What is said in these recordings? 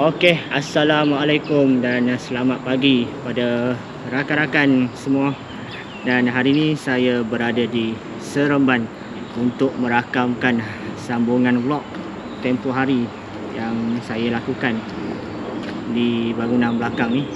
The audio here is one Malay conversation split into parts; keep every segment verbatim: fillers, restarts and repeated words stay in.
Okey, Assalamualaikum dan selamat pagi pada rakan-rakan semua. Dan hari ini saya berada di Seremban untuk merakamkan sambungan vlog tempoh hari yang saya lakukan di bangunan belakang ni,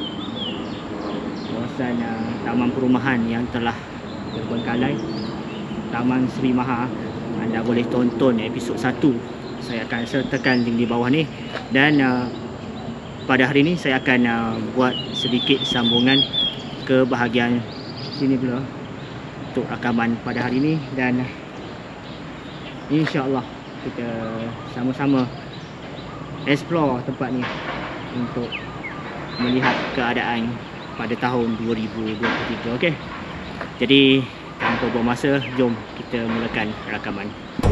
kawasan uh, taman perumahan yang telah terbengkalai, Taman Sri Maha. Anda boleh tonton episod satu, saya akan sertakan link di bawah ni. Dan uh, pada hari ini saya akan uh, buat sedikit sambungan ke bahagian sini pula untuk rakaman pada hari ini. Dan uh, insya-Allah kita sama-sama explore tempat ni untuk melihat keadaan pada tahun dua ribu dua puluh tiga. Okey. Jadi tanpa buang masa, jom kita mulakan rakaman.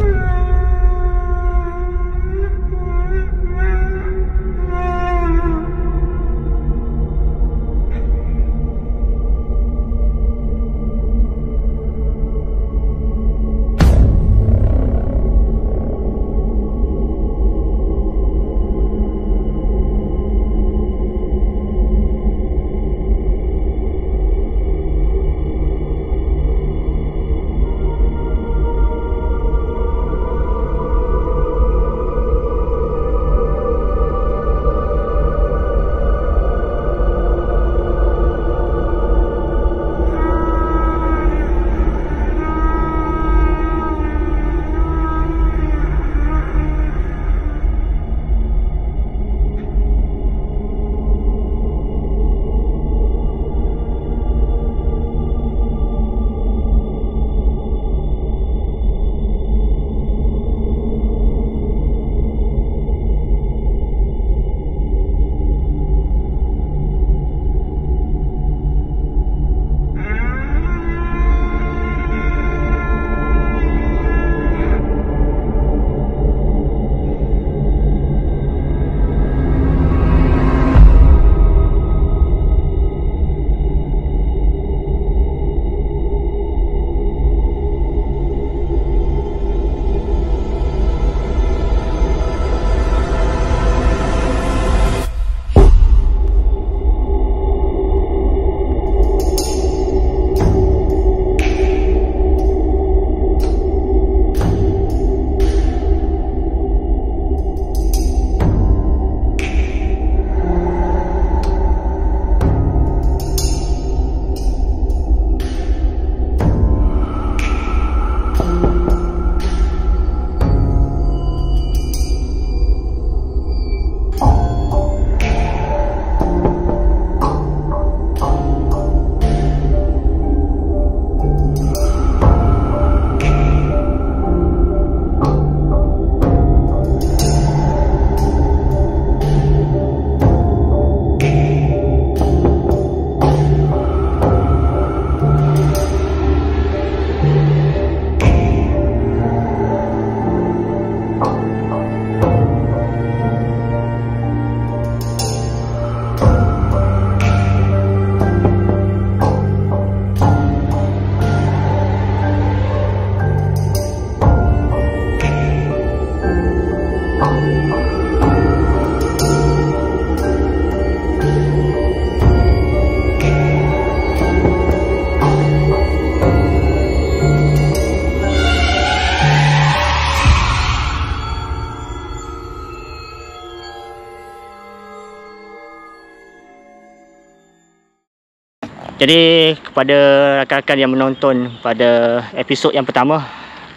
Jadi kepada rakan-rakan yang menonton pada episod yang pertama,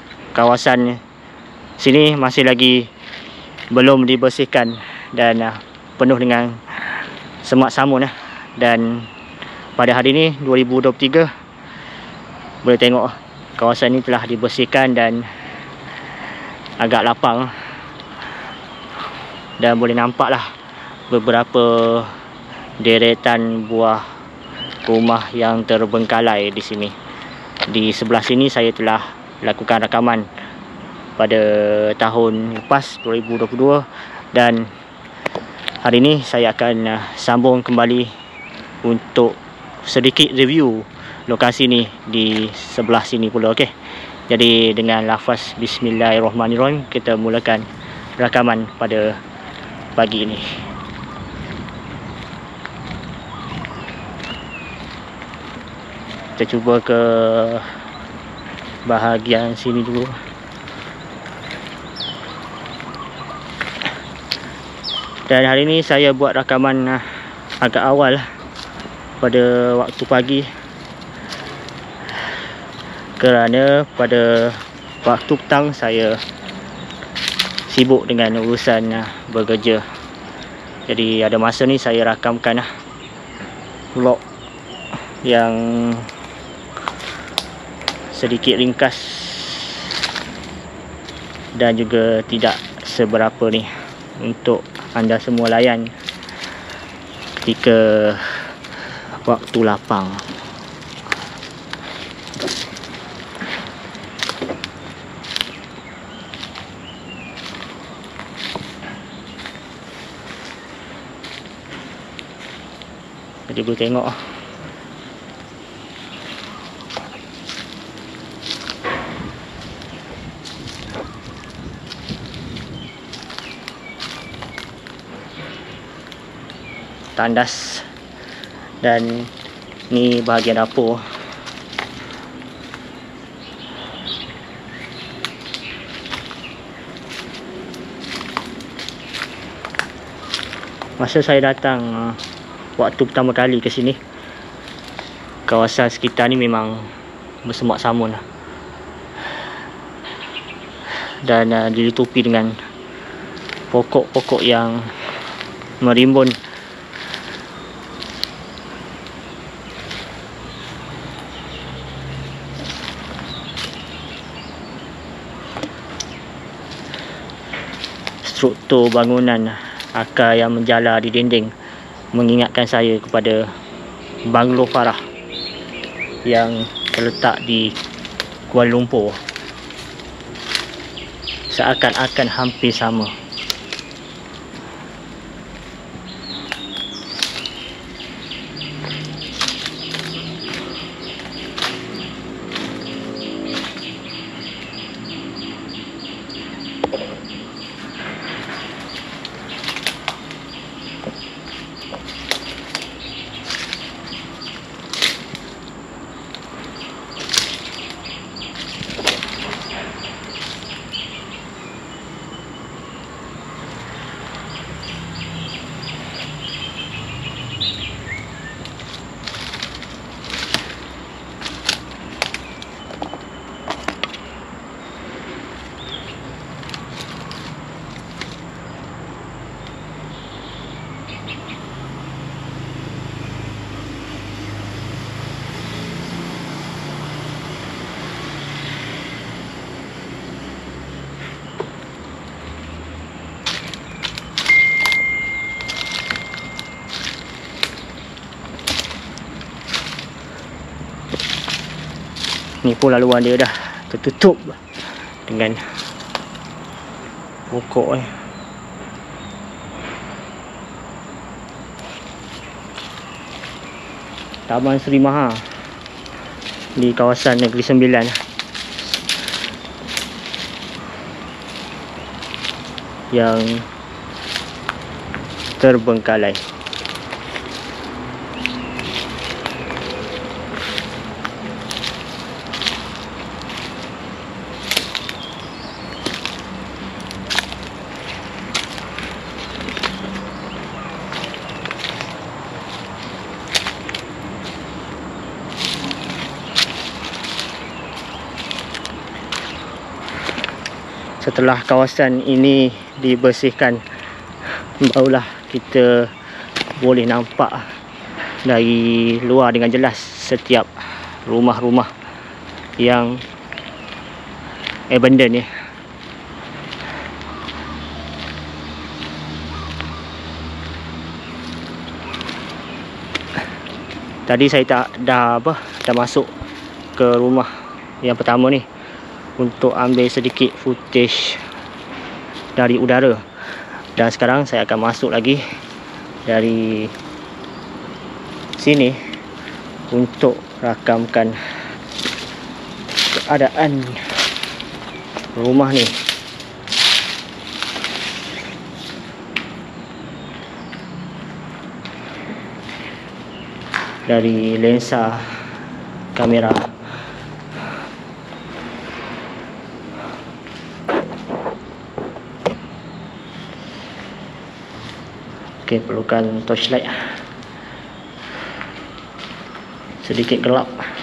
kawasan sini masih lagi belum dibersihkan dan uh, penuh dengan semak samun. Uh. Dan pada hari ini dua ribu dua puluh tiga, boleh tengok kawasan ini telah dibersihkan dan agak lapang. Dan boleh nampaklah beberapa deretan buah rumah yang terbengkalai di sini. Di sebelah sini saya telah lakukan rakaman pada tahun lepas dua ribu dua puluh dua, dan hari ini saya akan uh, sambung kembali untuk sedikit review lokasi ni di sebelah sini pula. Okey. Jadi dengan lafaz bismillahirrahmanirrahim kita mulakan rakaman pada pagi ini. Kita cuba ke bahagian sini dulu. Dan hari ini saya buat rakaman uh, agak awal pada waktu pagi, kerana pada waktu petang saya sibuk dengan urusan uh, bekerja. Jadi ada masa ni saya rakamkan uh, vlog yang sedikit ringkas dan juga tidak seberapa ni untuk anda semua layan ketika waktu lapang. Jadi boleh tengok tandas, dan ni bahagian dapur. Masa saya datang uh, waktu pertama kali ke sini, kawasan sekitar ni memang bersemak samun dan uh, ditutupi dengan pokok-pokok yang merimbun. Struktur bangunan akar yang menjala di dinding mengingatkan saya kepada Banglo Farah yang terletak di Kuala Lumpur. Seakan-akan hampir sama. Ni pun laluan dia dah tertutup dengan pokok eh. Taman Seri Maha di kawasan Negeri Sembilan yang terbengkalai. Setelah kawasan ini dibersihkan, barulah kita boleh nampak dari luar dengan jelas setiap rumah-rumah yang abandon ya. Tadi saya tak dah apa dah masuk ke rumah yang pertama ni untuk ambil sedikit footage dari udara, dan sekarang saya akan masuk lagi dari sini untuk rakamkan keadaan rumah ni. dari lensa kamera. Okey, perlukan torchlight. Sedikit gelap.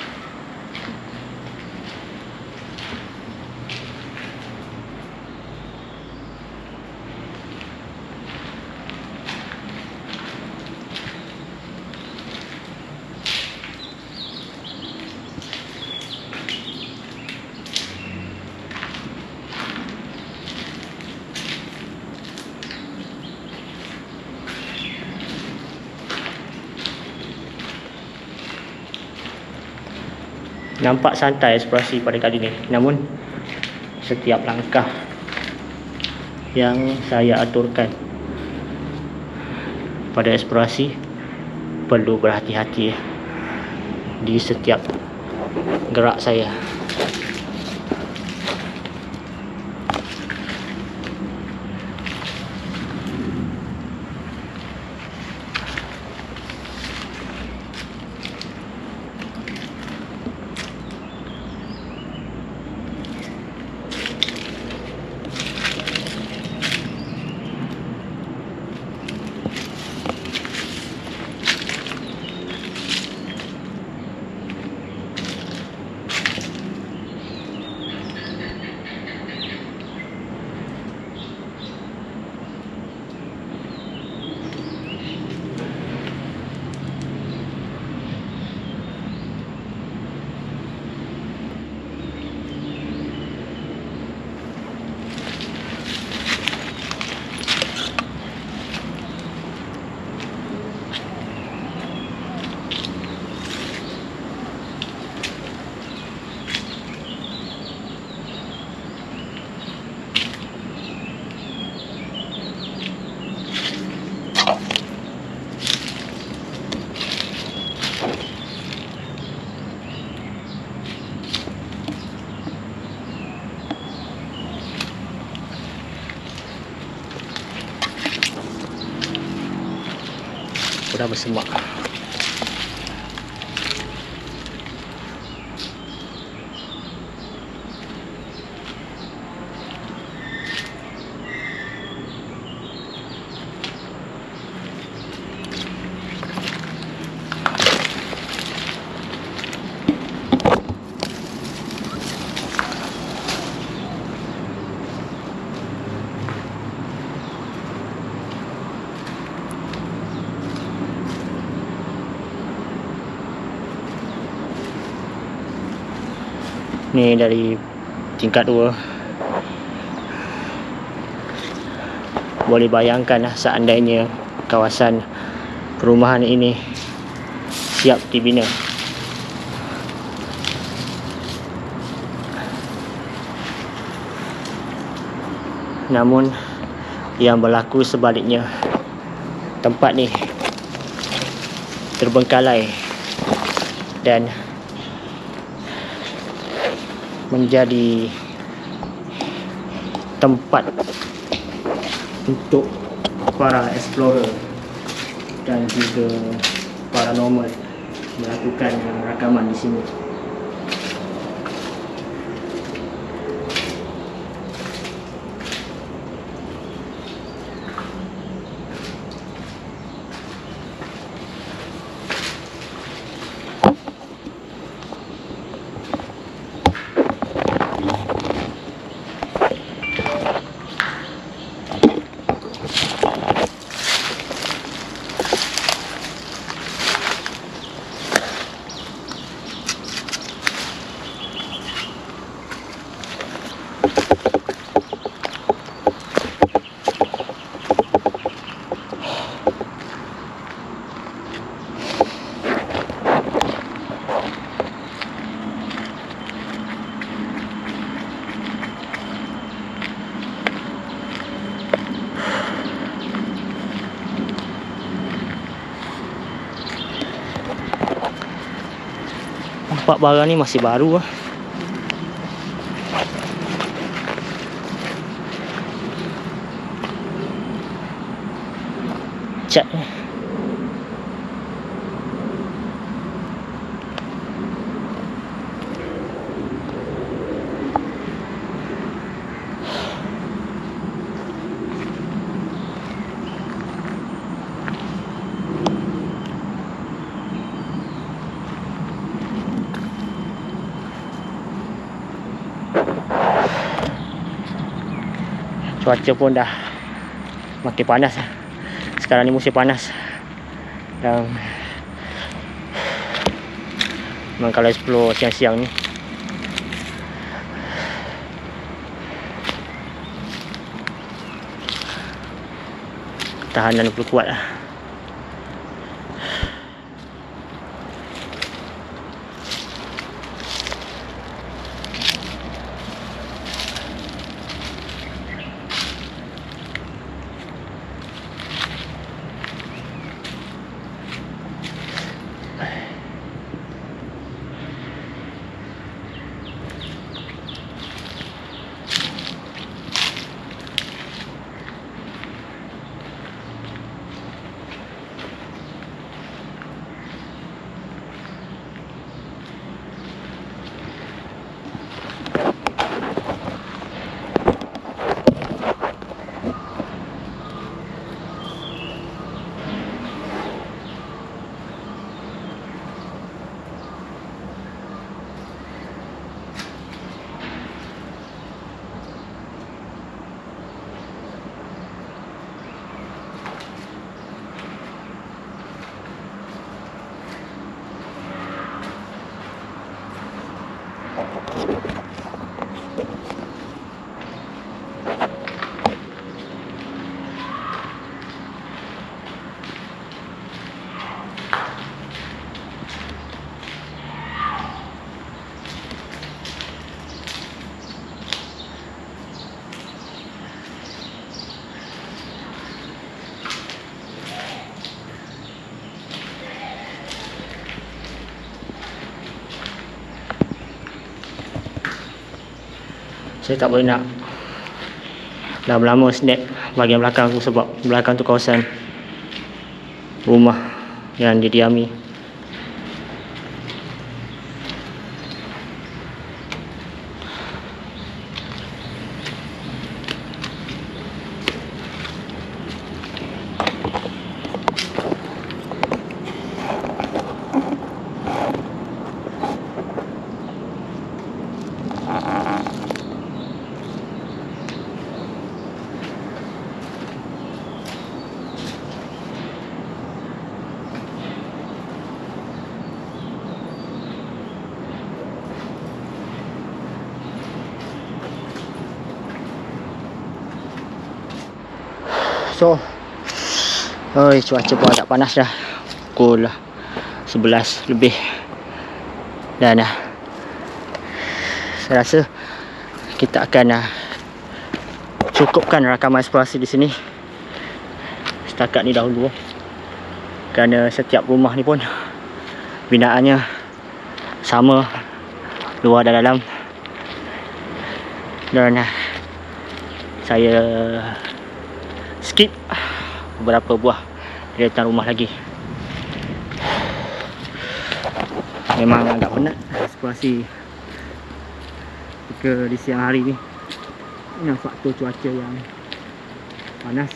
Nampak santai eksplorasi pada kali ini, namun setiap langkah yang saya aturkan pada eksplorasi perlu berhati-hati di setiap gerak saya. Sudah bersemak. Ni dari tingkat dua. Boleh bayangkan lah seandainya kawasan perumahan ini siap dibina. Namun yang berlaku sebaliknya, tempat ni terbengkalai dan menjadi tempat untuk para explorer dan juga paranormal melakukan rakaman di sini. Nampak barang ni masih baru lah. Cat ni. cuaca pun dah makin panas. Sekarang ni musim panas. Dan memang kalau explore siang-siang ni tahanan perlu kuat lah. Saya tak boleh nak lama-lama snap bahagian belakang tu, sebab belakang tu kawasan rumah yang didiami. So, oi, cuaca pun agak panas dah. Pukul sebelas lebih. Dan uh, saya rasa kita akan uh, cukupkan rakaman eksplorasi di sini setakat ni dahulu. Kerana setiap rumah ni pun binaannya sama, luar dan dalam. Dan uh, saya skip beberapa buah deretan rumah lagi. Memang agak penat eksplorasi ke di siang hari ni. Ini faktor cuaca yang panas.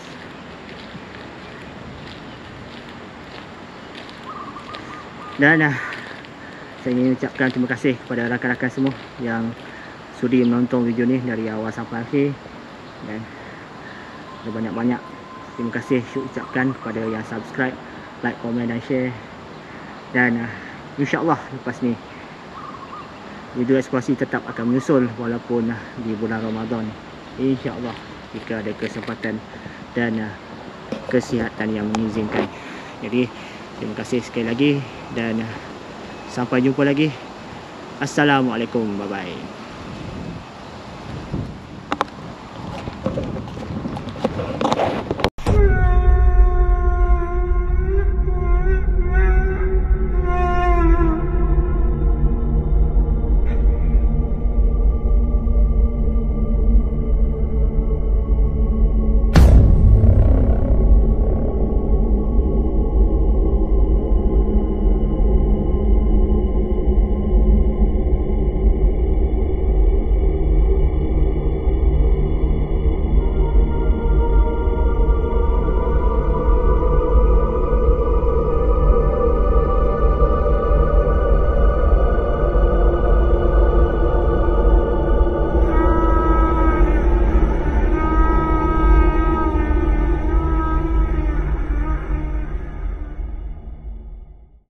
Dan uh, saya ingin ucapkan terima kasih kepada rakan-rakan semua yang sudi menonton video ni dari awal sampai akhir. Dan banyak-banyak terima kasih saya ucapkan kepada yang subscribe, like, komen dan share. Dan uh, insya-Allah lepas ni video eksplorasi tetap akan menyusul walaupun uh, di bulan Ramadan, insya-Allah, jika ada kesempatan dan uh, kesihatan yang mengizinkan. Jadi terima kasih sekali lagi dan uh, sampai jumpa lagi. Assalamualaikum, bye bye.